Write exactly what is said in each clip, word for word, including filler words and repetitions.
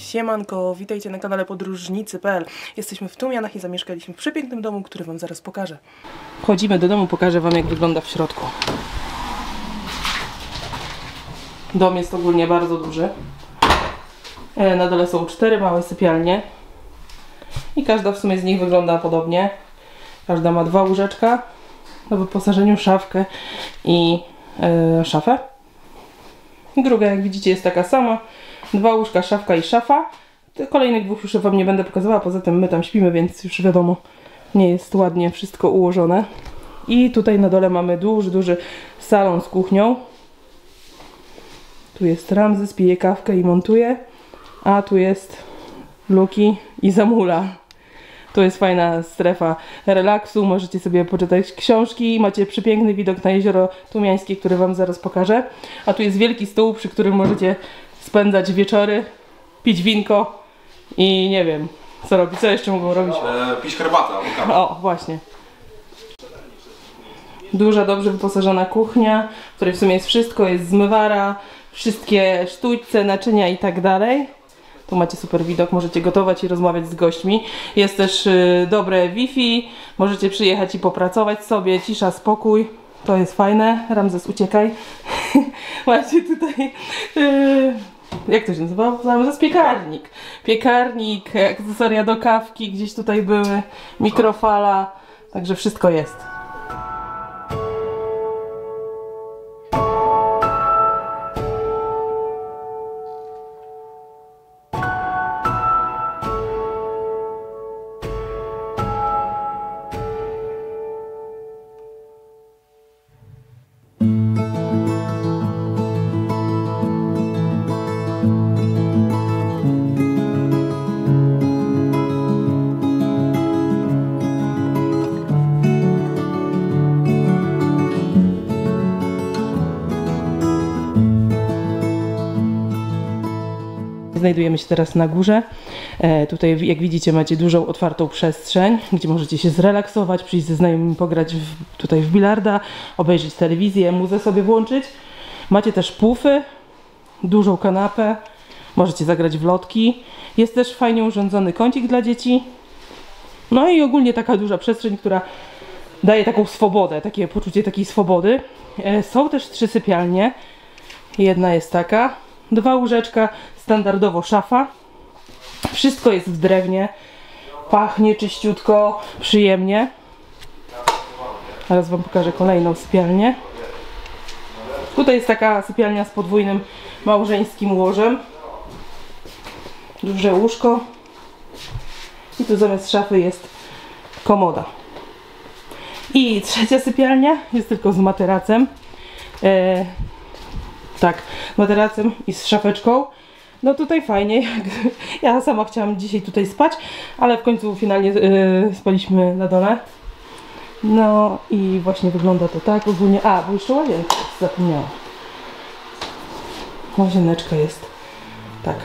Siemanko, witajcie na kanale podróżnicy kropka p l. Jesteśmy w Tumianach i zamieszkaliśmy w przepięknym domu, który wam zaraz pokażę. Wchodzimy do domu, pokażę wam, jak wygląda w środku. Dom jest ogólnie bardzo duży. Na dole są cztery małe sypialnie i każda w sumie z nich wygląda podobnie. Każda ma dwa łóżeczka, na wyposażeniu szafkę i yy, szafę. Druga, jak widzicie, jest taka sama. Dwa łóżka, szafka i szafa. Kolejnych dwóch już wam nie będę pokazywała, poza tym my tam śpimy, więc już wiadomo, nie jest ładnie wszystko ułożone. I tutaj na dole mamy duży, duży salon z kuchnią. Tu jest Ramzes, pije kawkę i montuje. A tu jest Luki i zamula. To jest fajna strefa relaksu, możecie sobie poczytać książki, macie przepiękny widok na jezioro Tumiańskie, który wam zaraz pokażę. A tu jest wielki stół, przy którym możecie spędzać wieczory, pić winko i nie wiem, co robić, co jeszcze mogą robić? E, pić herbatę albo kawę. O, właśnie. Duża, dobrze wyposażona kuchnia, w której w sumie jest wszystko, jest zmywara, wszystkie sztućce, naczynia i tak dalej. Tu macie super widok, możecie gotować i rozmawiać z gośćmi. Jest też y, dobre Wi-Fi, możecie przyjechać i popracować sobie, cisza, spokój. To jest fajne. Ramzes, uciekaj. Macie tutaj, y, jak to się nazywa? Ramzes, piekarnik. Piekarnik, akcesoria do kawki gdzieś tutaj były, mikrofala, także wszystko jest. Znajdujemy się teraz na górze. E, tutaj, jak widzicie, macie dużą, otwartą przestrzeń, gdzie możecie się zrelaksować, przyjść ze znajomymi, pograć w, tutaj w bilarda, obejrzeć telewizję, muzę sobie włączyć. Macie też pufy, dużą kanapę, możecie zagrać w lotki. Jest też fajnie urządzony kącik dla dzieci. No i ogólnie taka duża przestrzeń, która daje taką swobodę, takie poczucie takiej swobody. E, są też trzy sypialnie. Jedna jest taka, dwa łóżeczka, standardowo szafa. Wszystko jest w drewnie. Pachnie czyściutko, przyjemnie. Teraz wam pokażę kolejną sypialnię. Tutaj jest taka sypialnia z podwójnym małżeńskim łożem. Duże łóżko. I tu zamiast szafy jest komoda. I trzecia sypialnia jest tylko z materacem. E Tak, materacem i z szafeczką. No tutaj fajnie. Ja sama chciałam dzisiaj tutaj spać, ale w końcu finalnie yy, spaliśmy na dole. No i właśnie wygląda to tak ogólnie. A, bo jeszcze łazienka, zapomniałam. Łazieneczka jest taka.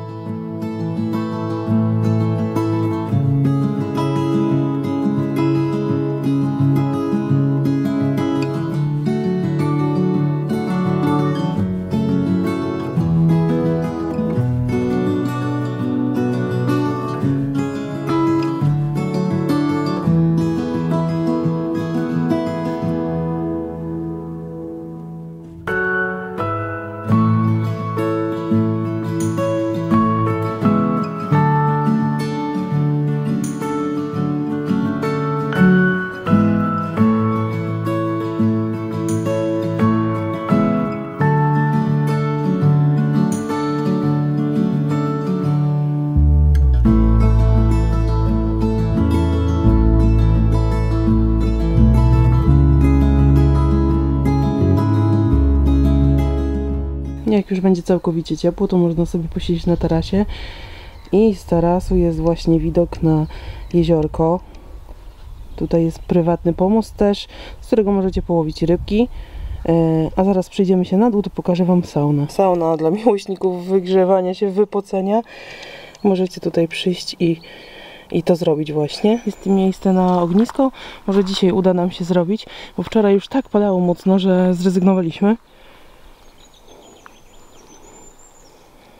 Jak już będzie całkowicie ciepło, to można sobie posiedzieć na tarasie. I z tarasu jest właśnie widok na jeziorko. Tutaj jest prywatny pomost też, z którego możecie połowić rybki. A zaraz przejdziemy się na dół, to pokażę wam saunę. Sauna dla miłośników wygrzewania się, wypocenia. Możecie tutaj przyjść i, i to zrobić właśnie. Jest miejsce na ognisko. Może dzisiaj uda nam się zrobić, bo wczoraj już tak padało mocno, że zrezygnowaliśmy.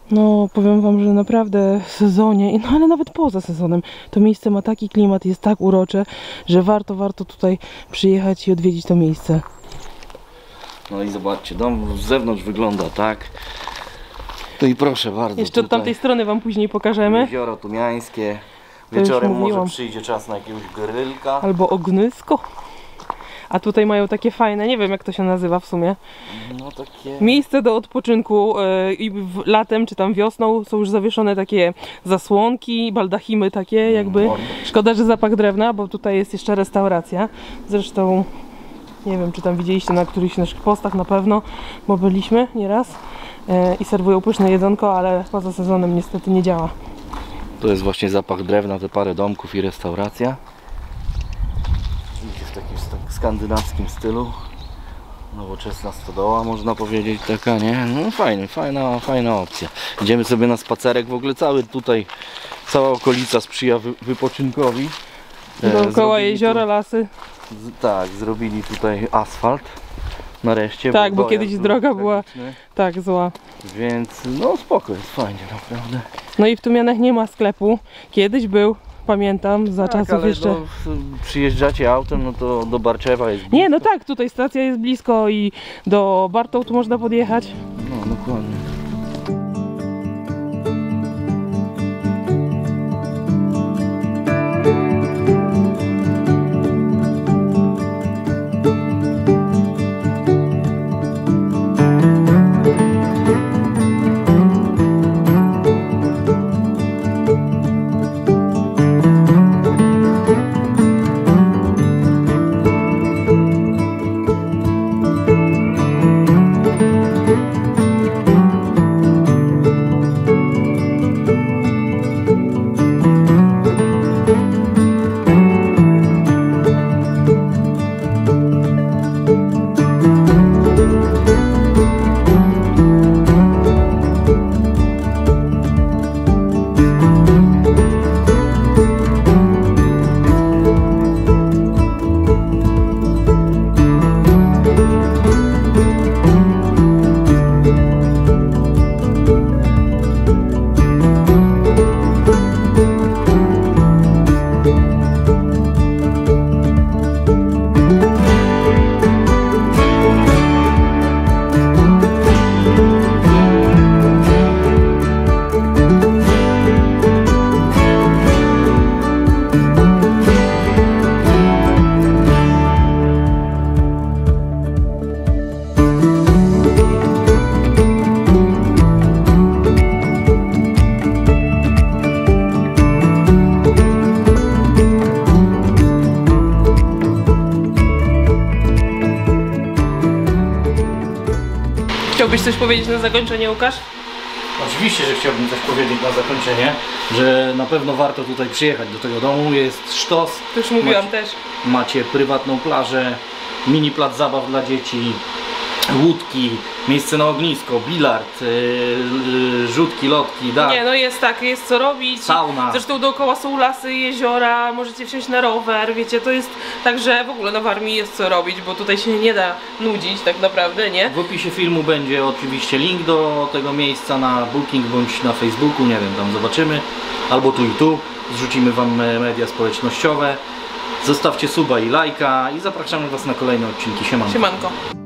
No, powiem wam, że naprawdę w sezonie, no ale nawet poza sezonem, to miejsce ma taki klimat, jest tak urocze, że warto, warto tutaj przyjechać i odwiedzić to miejsce. No i zobaczcie, dom z zewnątrz wygląda tak. No i proszę bardzo. Jeszcze od tamtej strony wam później pokażemy. Jezioro tumiańskie. To już Wieczorem może mówiłam. przyjdzie czas na jakiegoś grylka. Albo ognisko. A tutaj mają takie fajne, nie wiem jak to się nazywa w sumie, No takie... miejsce do odpoczynku yy, i w, latem czy tam wiosną są już zawieszone takie zasłonki, baldachimy takie jakby. Szkoda, że zapach drewna, bo tutaj jest jeszcze restauracja. Zresztą nie wiem, czy tam widzieliście na którychś naszych postach, na pewno, bo byliśmy nieraz yy, i serwują pyszne jedzonko, ale poza sezonem niestety nie działa. To jest właśnie zapach drewna, te parę domków i restauracja. W takim skandynawskim stylu. Nowoczesna stodoła, można powiedzieć, taka, nie? No fajnie, fajna, fajna opcja. Idziemy sobie na spacerek, w ogóle cały tutaj, cała okolica sprzyja wy, wypoczynkowi. Dookoła jeziora, tu, lasy. z, tak, zrobili tutaj asfalt. Nareszcie. Tak, bo dojazd kiedyś był droga była tragiczny. tak zła. Więc no spoko, jest fajnie naprawdę. No i w Tumianach nie ma sklepu. Kiedyś był, pamiętam, za Tak, czasów ale jeszcze... no, przyjeżdżacie autem, no to do Barczewa jest blisko. Nie, no tak, tutaj stacja jest blisko i do Bartołtu można podjechać. No dokładnie. Chciałbyś coś powiedzieć na zakończenie, Łukasz? Oczywiście, że chciałbym coś powiedzieć na zakończenie, że na pewno warto tutaj przyjechać do tego domu, jest sztos. To już mówiłam macie, też. Macie prywatną plażę, mini plac zabaw dla dzieci, łódki, miejsce na ognisko, bilard, yy, yy, rzutki, lotki, dach. Nie, no jest tak, jest co robić. Sauna. Zresztą dookoła są lasy, jeziora, możecie wsiąść na rower, wiecie, to jest tak, że w ogóle na Warmii jest co robić, bo tutaj się nie da nudzić tak naprawdę, nie? W opisie filmu będzie oczywiście link do tego miejsca na Booking bądź na Facebooku, nie wiem, tam zobaczymy. Albo tu i tu, zrzucimy wam media społecznościowe. Zostawcie suba i lajka i zapraszamy was na kolejne odcinki. Siemanko. Siemanko.